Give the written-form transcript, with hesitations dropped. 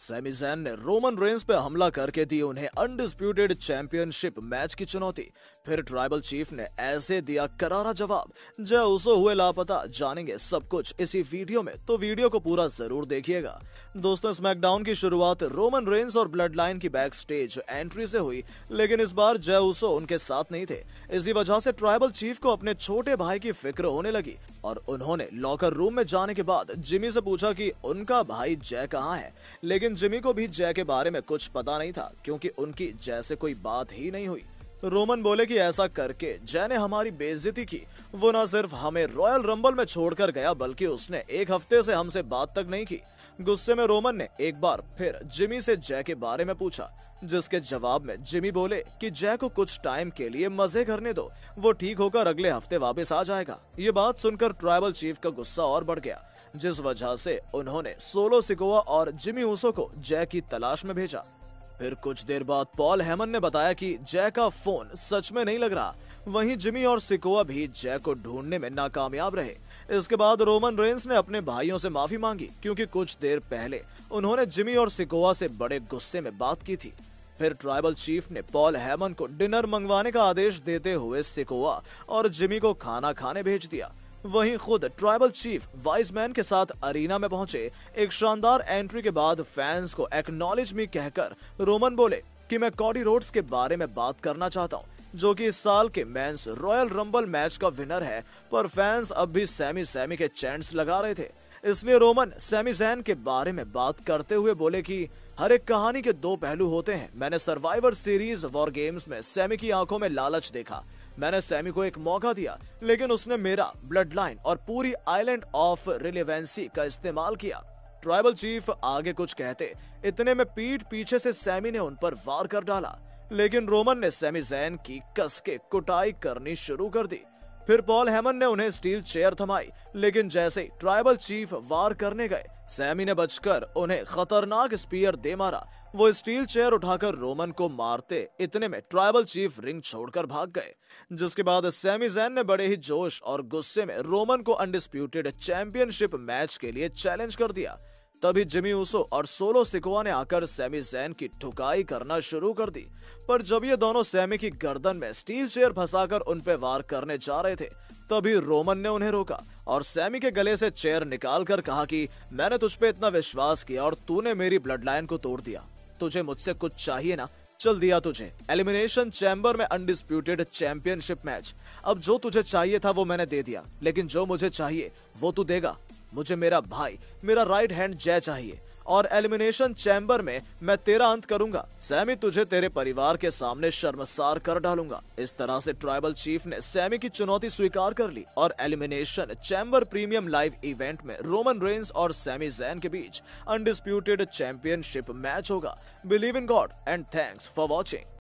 Sami ज़ैन ने Roman Reigns पे हमला करके दी उन्हें अनडिस्प्यूटेड चैंपियनशिप मैच की चुनौती। फिर ट्राइबल चीफ ने ऐसे दिया करारा जवाब। जय उसो हुए लापता, जानेंगे सब कुछ इसी वीडियो में, तो वीडियो को पूरा जरूर देखिएगा। दोस्तों, स्मैकडाउन की शुरुआत रोमन रेंस और ब्लड लाइन की बैक स्टेज एंट्री से हुई, लेकिन इस बार जय उसो उनके साथ नहीं थे। इसी वजह से ट्राइबल चीफ को अपने छोटे भाई की फिक्र होने लगी और उन्होंने लॉकर रूम में जाने के बाद जिमी से पूछा कि उनका भाई जय कहाँ है। लेकिन जिमी को भी जय के बारे में कुछ पता नहीं था, क्योंकि उनकी जय से कोई बात ही नहीं हुई। रोमन बोले कि ऐसा करके जय ने हमारी बेइज्जती की। वो न सिर्फ हमें रॉयल रंबल में छोड़कर गया, बल्कि उसने एक हफ्ते से हमसे बात तक नहीं की। गुस्से में रोमन ने एक बार फिर जिमी से जय के बारे में पूछा, जिसके जवाब में जिमी बोले कि जय को कुछ टाइम के लिए मजे करने दो, वो ठीक होकर अगले हफ्ते वापस आ जाएगा। ये बात सुनकर ट्राइबल चीफ का गुस्सा और बढ़ गया, जिस वजह से उन्होंने सोलो सिकोआ और जिमी ऊसो को जय की तलाश में भेजा। फिर कुछ देर बाद पॉल हेमन ने बताया कि जय का फोन सच में नहीं लग रहा। वहीं जिमी और सिकोआ भी जय को ढूंढने में नाकामयाब रहे। इसके बाद रोमन रेंस ने अपने भाइयों से माफी मांगी, क्योंकि कुछ देर पहले उन्होंने जिमी और सिकोआ से बड़े गुस्से में बात की थी। फिर ट्राइबल चीफ ने पॉल हेमन को डिनर मंगवाने का आदेश देते हुए सिकोआ और जिमी को खाना खाने भेज दिया। वहीं खुद ट्राइबल चीफ वाइज मैन के साथ अरीना में पहुंचे। एक शानदार एंट्री के बाद फैंस को एक्नॉलेज मी कहकर रोमन बोले कि मैं कॉडी रोड्स के बारे में बात करना चाहता हूं, जो कि इस साल के मेंस रॉयल रंबल मैच का विनर है। पर फैंस अब भी सैमी के चैंट्स लगा रहे थे, इसलिए रोमन सैमी ज़ैन के बारे में बात करते हुए बोले कि हर एक कहानी के दो पहलू होते हैं। मैंने सर्वाइवर सीरीज वॉर गेम्स में सैमी की आंखों में लालच देखा। मैंने सैमी को एक मौका दिया, लेकिन उसने मेरा ब्लड लाइन और पूरी आइलैंड ऑफ रिलेवेंसी का इस्तेमाल किया। ट्राइबल चीफ आगे कुछ कहते, इतने में पीठ पीछे से सैमी ने उन पर वार कर डाला, लेकिन रोमन ने सैमी ज़ैन की कस के कुटाई करनी शुरू कर दी। फिर पॉल हेमन ने उन्हें स्टील चेयर थमाई, लेकिन जैसे ही ट्राइबल चीफ वार करने गए, सैमी ने बचकर उन्हें खतरनाक स्पीयर दे मारा। वो स्टील चेयर उठाकर रोमन को मारते इतने में ट्राइबल चीफ रिंग छोड़कर भाग गए, जिसके बाद सैमी ज़ैन ने बड़े ही जोश और गुस्से में रोमन को अनडिस्प्यूटेड चैंपियनशिप मैच के लिए चैलेंज कर दिया। तभी जिमी ऊसो और सोलो सिकोआ ने आकर सैमी ज़ैन की ठुकाई करना शुरू कर दी। पर जब ये दोनों सैमी की गर्दन में स्टील चेयर फंसाकर उन पे वार करने जा रहे थे, तभी रोमन ने उन्हें रोका और सैमी के गले से चेयर निकालकर कहा कि मैंने तुझ पे इतना विश्वास किया और तूने मेरी ब्लड लाइन को तोड़ दिया। तुझे मुझसे कुछ चाहिए ना, चल दिया तुझे। एलिमिनेशन चैम्बर में अनडिस्प्यूटेड चैंपियनशिप मैच। अब जो तुझे चाहिए था वो मैंने दे दिया, लेकिन जो मुझे चाहिए वो तू देगा। मुझे मेरा भाई, मेरा राइट हैंड जय चाहिए, और एलिमिनेशन चैम्बर में मैं तेरा अंत करूंगा। सैमी, तुझे तेरे परिवार के सामने शर्मसार कर डालूंगा। इस तरह से ट्राइबल चीफ ने सैमी की चुनौती स्वीकार कर ली और Elimination Chamber premium live event में रोमन रेंस और सैमी ज़ैन के बीच अनडिस्प्यूटेड चैंपियनशिप मैच होगा। Believe in God and thanks for watching.